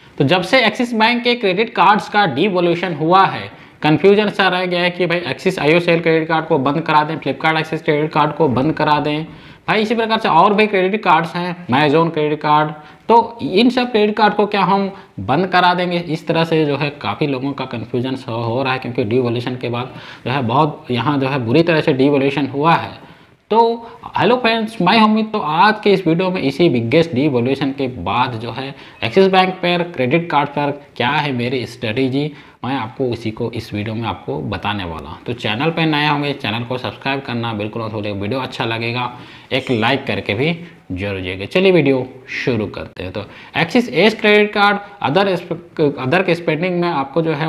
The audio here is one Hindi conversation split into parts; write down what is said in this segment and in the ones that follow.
तो जब से एक्सिस बैंक के क्रेडिट कार्ड्स का डिवोल्यूशन हुआ है, कन्फ्यूजन सा रह गया है कि भाई एक्सिस आईओसीएल क्रेडिट कार्ड को बंद करा दें, फ्लिपकार्ट एक्सिस क्रेडिट कार्ड को बंद करा दें। भाई इसी प्रकार से और भी क्रेडिट कार्ड्स हैं, अमेजोन क्रेडिट कार्ड, तो इन सब क्रेडिट कार्ड को क्या हम बंद करा देंगे? इस तरह से जो है काफ़ी लोगों का कन्फ्यूजन हो रहा है, क्योंकि डिवोल्यूशन के बाद जो है बहुत यहाँ जो है बुरी तरह से डिवोल्यूशन हुआ है। तो हेलो फ्रेंड्स, मैं उम्मीद तो आज के इस वीडियो में इसी बिगेस्ट डिवोल्यूशन के बाद जो है एक्सिस बैंक पर क्रेडिट कार्ड पर क्या है मेरी स्ट्रेटेजी, मैं आपको इसी को इस वीडियो में आपको बताने वाला हूँ। तो चैनल पर नए होंगे, चैनल को सब्सक्राइब करना बिल्कुल मत भूलिए। वीडियो अच्छा लगेगा एक लाइक करके भी जरूर जाइएगा। चलिए वीडियो शुरू करते हैं। तो Axis Ace credit card other के स्पेंडिंग में आपको जो है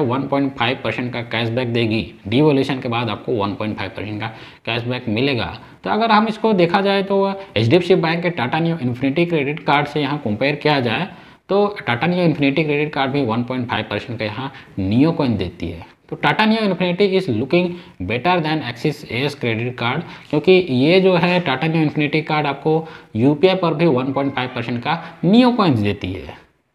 1.5% का कैशबैक देगी। डिवोल्यूशन के बाद आपको 1.5% का कैशबैक मिलेगा। तो अगर हम इसको देखा जाए तो एचडीएफसी बैंक के Tata Neu Infinity credit card से यहाँ कंपेयर किया जाए तो Tata Neu Infinity credit card भी 1.5% का यहाँ नियो कॉइन देती है। तो Tata Neu Infinity is looking better than Axis Ace credit card, क्योंकि ये जो है टाटा न्यू इन्फिनिटी कार्ड आपको यूपीआई पर भी 1.5% का नियो कॉइन्स देती है।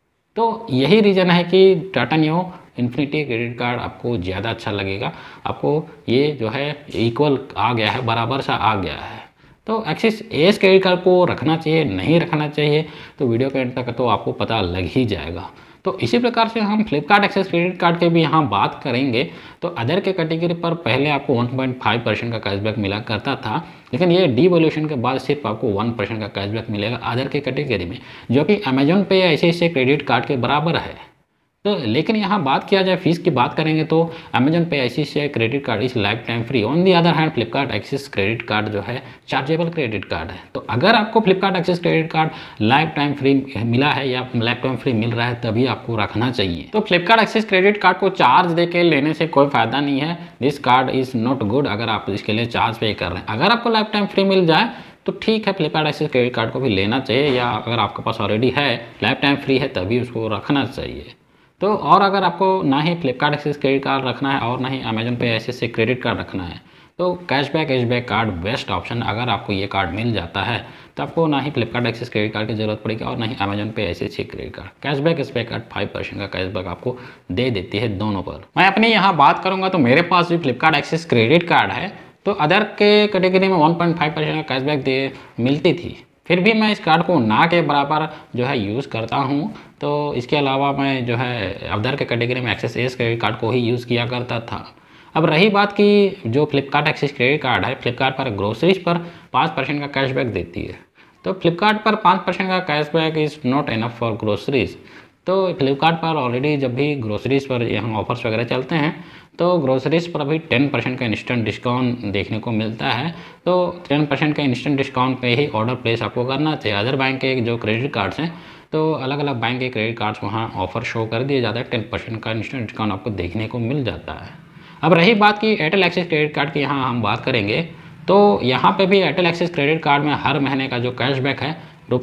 तो यही रीज़न है कि Tata Neu Infinity credit card आपको ज़्यादा अच्छा लगेगा। आपको ये जो है इक्वल आ गया है, बराबर सा आ गया है। तो एक्सिस एस क्रेडिट कार्ड को रखना चाहिए नहीं रखना चाहिए, तो वीडियो के एंड तक तो आपको पता लग ही जाएगा। तो इसी प्रकार से हम फ्लिपकार्ट एक्सिस क्रेडिट कार्ड के भी यहाँ बात करेंगे। तो अदर के कैटेगरी पर पहले आपको 1.5% का कैशबैक मिला करता था, लेकिन ये डिवोल्यूशन के बाद सिर्फ आपको 1% का कैशबैक मिलेगा अदर के कैटेगरी में, जो कि अमेजोन पे या ऐसे क्रेडिट कार्ड के बराबर है। तो लेकिन यहाँ बात किया जाए फीस की बात करेंगे तो Amazon pay ICICI credit card इस life time free. On the other hand Flipkart Axis credit card जो है चार्जेबल क्रेडिट कार्ड है। तो अगर आपको Flipkart Axis credit card life time free मिला है या लाइफ टाइम फ्री मिल रहा है तभी आपको रखना चाहिए। तो फ्लिपकार्ट एक्सिस क्रेडिट कार्ड को चार्ज दे के लेने से कोई फायदा नहीं है। This card is not good अगर आप इसके लिए चार्ज पे कर रहे हैं। अगर आपको लाइफ टाइम फ्री मिल जाए तो ठीक है, फ्लिपकार्ट एक्सिस क्रेडिट कार्ड को भी लेना चाहिए, या अगर आपके पास ऑलरेडी है लाइफ टाइम फ्री है तभी उसको रखना चाहिए। तो और अगर आपको ना ही फ्लिपकार्ट एक्सिस क्रेडिट कार्ड रखना है और ना ही अमेजन पे ऐसे क्रेडिट कार्ड रखना है तो कैशबैक कार्ड बेस्ट ऑप्शन। अगर आपको ये कार्ड मिल जाता है तो आपको ना ही फ्लिपकार्ट एक्सिस क्रेडिट कार्ड की जरूरत पड़ेगी और ना ही अमेजन पे ऐसे क्रेडिट कार्ड। कैशबैक कार्ड 5% का कैशबैक आपको दे देती है दोनों पर। मैं अपनी यहाँ बात करूँगा तो मेरे पास भी फ्लिपकार्ट एक्सिस क्रेडिट कार्ड है, तो अदर के कैटेगरी में 1.5% का कैशबैक मिलती थी, फिर भी मैं इस कार्ड को ना के बराबर जो है यूज़ करता हूँ। तो इसके अलावा मैं जो है अदर के कैटेगरी में एक्सिस एस क्रेडिट कार्ड को ही यूज़ किया करता था। अब रही बात कि जो फ्लिपकार्ट एक्सिस क्रेडिट कार्ड है, फ्लिपकार्ट पर ग्रोसरीज पर 5% का कैशबैक देती है। तो फ्लिपकार्ट पर 5% का cashback is not enough for groceries. तो फ्लिपकार्ट पर ऑलरेडी जब भी ग्रोसरीज पर यहाँ ऑफर्स वगैरह चलते हैं तो ग्रोसरीज पर अभी 10% का इंस्टेंट डिस्काउंट देखने को मिलता है। तो 10% का इंस्टेंट डिस्काउंट पे ही ऑर्डर प्लेस आपको करना चाहिए। अदर बैंक के जो क्रेडिट कार्ड्स हैं तो अलग अलग बैंक के क्रेडिट कार्ड्स वहाँ ऑफर शो कर दिए जाता है, 10% का इंस्टेंट डिस्काउंट आपको देखने को मिल जाता है। अब रही बात की एयरटेल एक्सिस क्रेडिट कार्ड की, यहाँ हम बात करेंगे तो यहाँ पर भी एयरटेल एक्सिस क्रेडिट कार्ड में हर महीने का जो कैशबैक है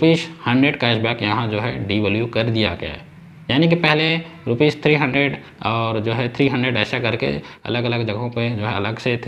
₹100 कैशबैक यहाँ जो है डिवैल्यू कर दिया गया है। यानी कि पहले ₹300 और जो है 300 ऐसा करके अलग अलग जगहों पे जो है अलग से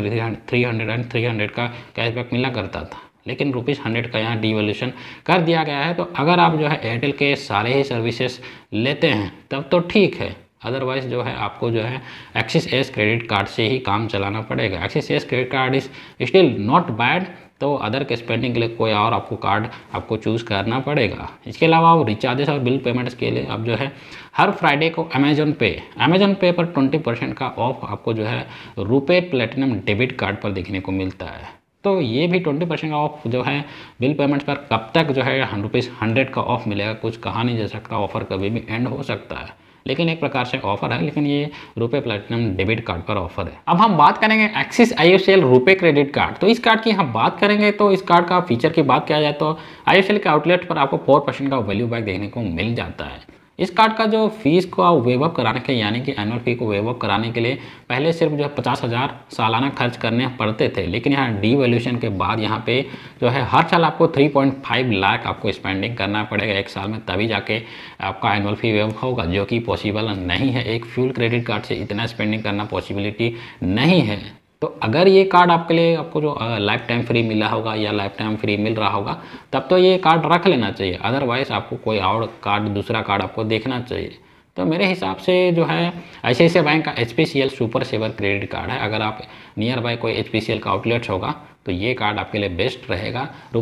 300 का कैशबैक मिला करता था, लेकिन ₹100 का यहाँ डिवैल्यूशन कर दिया गया है। तो अगर आप जो है एयरटेल के सारे ही सर्विसेज लेते हैं तब तो ठीक है, अदरवाइज़ जो है आपको जो है एक्सिस एस क्रेडिट कार्ड से ही काम चलाना पड़ेगा। Axis Ace credit card is still not bad, तो अदर के स्पेंडिंग के लिए कोई और आपको कार्ड आपको चूज़ करना पड़ेगा। इसके अलावा आप रिचार्जेस और बिल पेमेंट्स के लिए अब जो है हर फ्राइडे को अमेजन पे पर 20% का ऑफ आपको जो है रुपे प्लेटिनम डेबिट कार्ड पर देखने को मिलता है। तो ये भी 20% का ऑफ जो है बिल पेमेंट्स पर कब तक जो है ₹100 का ऑफ मिलेगा कुछ कहा नहीं जा सकता। ऑफर कभी भी एंड हो सकता है, लेकिन एक प्रकार से ऑफर है, लेकिन ये रुपे प्लेटिनम डेबिट कार्ड पर ऑफर है। अब हम बात करेंगे Axis IOCL RuPay credit card. तो इस कार्ड की हम बात करेंगे तो इस कार्ड का फीचर की बात किया जाए तो IOCL के आउटलेट पर आपको 4% का वैल्यू बैक देखने को मिल जाता है। इस कार्ड का जो फीस को वेव अप कराने के यानी कि एनुअल फी को वेव अप कराने के लिए पहले सिर्फ जो है 50,000 सालाना खर्च करने पड़ते थे, लेकिन यहाँ डिवैल्यूशन के बाद यहाँ पे जो है हर साल आपको 3.5 लाख आपको स्पेंडिंग करना पड़ेगा एक साल में, तभी जाके आपका एनुअल फी वेव होगा, जो कि पॉसिबल नहीं है। एक फ्यूल क्रेडिट कार्ड से इतना स्पेंडिंग करना पॉसिबिलिटी नहीं है। तो अगर ये कार्ड आपके लिए आपको जो लाइफ टाइम फ्री मिला होगा या लाइफ टाइम फ्री मिल रहा होगा तब तो ये कार्ड रख लेना चाहिए, अदरवाइज आपको कोई और कार्ड दूसरा कार्ड आपको देखना चाहिए। तो मेरे हिसाब से जो है ICICI बैंक का HPCL super saver credit card है। अगर आप नियर बाय कोई HPCL का आउटलेट्स होगा तो ये कार्ड आपके लिए बेस्ट रहेगा।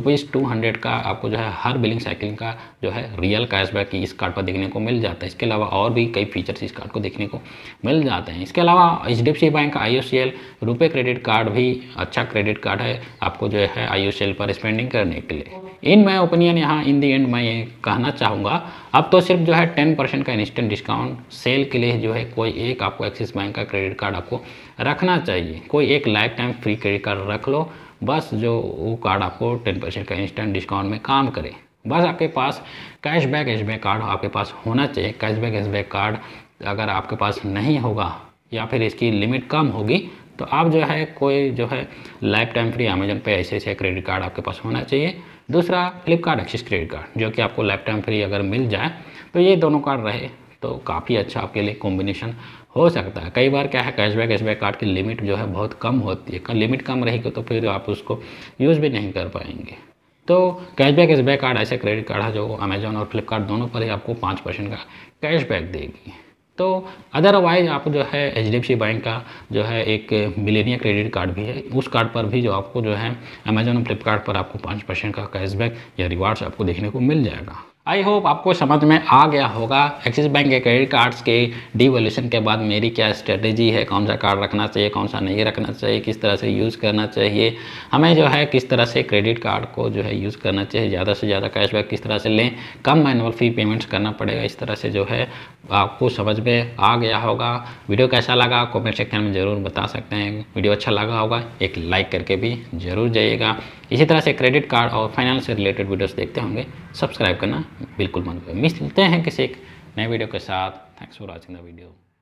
₹200 का आपको जो है हर बिलिंग साइकिल का जो है रियल कैशबैक इस कार्ड पर देखने को मिल जाता है। इसके अलावा और भी कई फीचर्स इस कार्ड को देखने को मिल जाते हैं। इसके अलावा HDFC बैंक का IOCL रुपए क्रेडिट कार्ड भी अच्छा क्रेडिट कार्ड है आपको जो है IOCL पर स्पेंडिंग करने के लिए। इन माई ओपिनियन यहाँ इन दी एंड मैं ये कहना चाहूँगा, अब तो सिर्फ जो है 10% का इंस्टेंट डिस्काउंट सेल के लिए जो है कोई एक आपको एक्सिस बैंक का क्रेडिट कार्ड आपको रखना चाहिए। कोई एक life time free credit card रख लो बस, जो वो कार्ड आपको 10% का इंस्टेंट डिस्काउंट में काम करे। बस आपके पास कैशबैक कार्ड आपके पास होना चाहिए। कैशबैक कार्ड अगर आपके पास नहीं होगा या फिर इसकी लिमिट कम होगी तो आप जो है कोई जो है लाइफ टाइम फ्री अमेजन पे ऐसे क्रेडिट कार्ड आपके पास होना चाहिए। दूसरा फ्लिपकार्ट एक्सिस क्रेडिट कार्ड, जो कि आपको लाइफ टाइम फ्री अगर मिल जाए तो ये दोनों कार्ड रहे तो काफ़ी अच्छा आपके लिए कॉम्बिनेशन हो सकता है। कई बार क्या है कैशबैक कार्ड की लिमिट जो है बहुत कम होती है, लिमिट कम रहेगी तो फिर आप उसको यूज़ भी नहीं कर पाएंगे। तो कैशबैक कार्ड ऐसे क्रेडिट कार्ड है जो अमेजोन और फ्लिपकार्ट दोनों पर ही आपको 5% का कैशबैक देगी। तो अदरवाइज आप जो है HDFC बैंक का जो है एक मिलेनिया क्रेडिट कार्ड भी है, उस कार्ड पर भी जो आपको जो है अमेजोन और फ्लिपकार्ट पर आपको 5% का कैशबैक या रिवार्ड्स आपको देखने को मिल जाएगा। आई होप आपको समझ में आ गया होगा एक्सिस बैंक के क्रेडिट कार्ड्स के डिवैल्यूएशन के बाद मेरी क्या स्ट्रेटेजी है, कौन सा कार्ड रखना चाहिए, कौन सा नहीं रखना चाहिए, किस तरह से यूज़ करना चाहिए, हमें जो है किस तरह से क्रेडिट कार्ड को जो है यूज़ करना चाहिए, ज़्यादा से ज़्यादा कैशबैक किस तरह से लें, कम मैनुअल फ़ी पेमेंट्स करना पड़ेगा। इस तरह से जो है आपको समझ में आ गया होगा। वीडियो कैसा लगा कमेंट सेक्शन में ज़रूर बता सकते हैं। वीडियो अच्छा लगा होगा एक लाइक करके भी ज़रूर जाइएगा। इसी तरह से क्रेडिट कार्ड और फाइनेंस से रिलेटेड वीडियोस देखते होंगे, सब्सक्राइब करना बिल्कुल मत भूलिए। मिलते हैं किसी एक नए वीडियो के साथ। Thanks for watching the video.